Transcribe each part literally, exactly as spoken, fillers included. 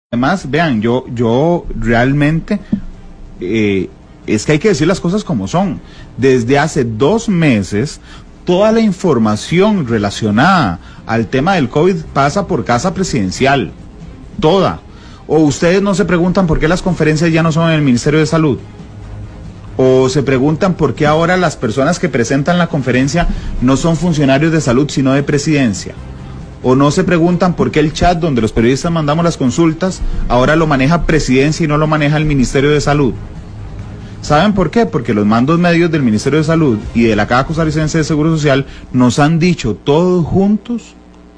Además, vean, yo, yo realmente, eh, es que hay que decir las cosas como son. Desde hace dos meses, toda la información relacionada al tema del COVID pasa por Casa Presidencial. Toda. O ustedes no se preguntan por qué las conferencias ya no son en el Ministerio de Salud. O se preguntan por qué ahora las personas que presentan la conferencia no son funcionarios de salud, sino de presidencia. O no se preguntan por qué el chat donde los periodistas mandamos las consultas ahora lo maneja Presidencia y no lo maneja el Ministerio de Salud. ¿Saben por qué? Porque los mandos medios del Ministerio de Salud y de la Caja Costarricense de Seguro Social nos han dicho todos juntos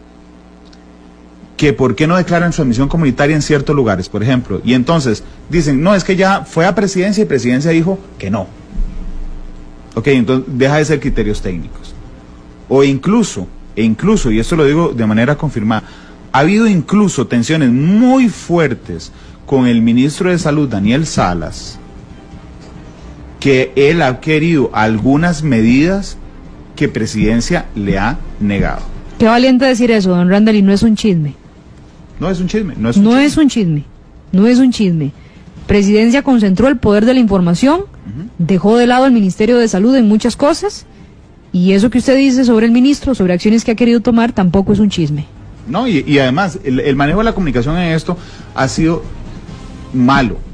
que por qué no declaran transmisión comunitaria en ciertos lugares, por ejemplo. Y entonces dicen, no, es que ya fue a Presidencia y Presidencia dijo que no. Ok, entonces deja de ser criterios técnicos. O incluso... E incluso, y esto lo digo de manera confirmada, ha habido incluso tensiones muy fuertes con el ministro de Salud, Daniel Salas, que él ha querido algunas medidas que Presidencia le ha negado. Qué valiente decir eso, don Randall, y no es un chisme. No es un chisme, no es un no chisme. es un chisme, no es un chisme. Presidencia concentró el poder de la información, uh-huh. dejó de lado al Ministerio de Salud en muchas cosas. Y eso que usted dice sobre el ministro, sobre acciones que ha querido tomar, tampoco es un chisme. No, y, y además, el, el manejo de la comunicación en esto ha sido malo.